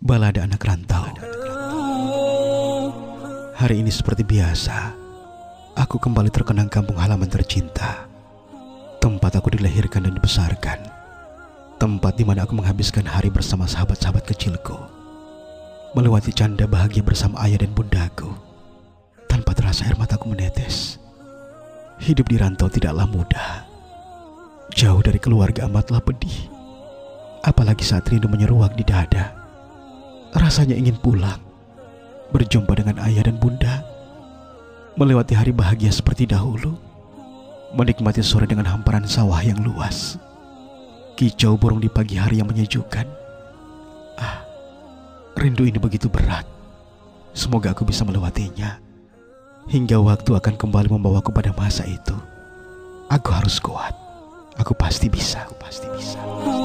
Balada Anak Rantau. Hari ini seperti biasa, aku kembali terkenang kampung halaman tercinta, tempat aku dilahirkan dan dibesarkan, tempat di mana aku menghabiskan hari bersama sahabat-sahabat kecilku, melewati canda bahagia bersama ayah dan bundaku. Tanpa terasa air mataku menetes. Hidup di rantau tidaklah mudah. Jauh dari keluarga amatlah pedih, apalagi saat rindu menyeruak di dada. Rasanya ingin pulang, berjumpa dengan ayah dan bunda, melewati hari bahagia seperti dahulu, menikmati sore dengan hamparan sawah yang luas, kicau burung di pagi hari yang menyejukkan. Rindu ini begitu berat. Semoga aku bisa melewatinya, hingga waktu akan kembali membawaku pada masa itu. Aku harus kuat. Aku pasti bisa.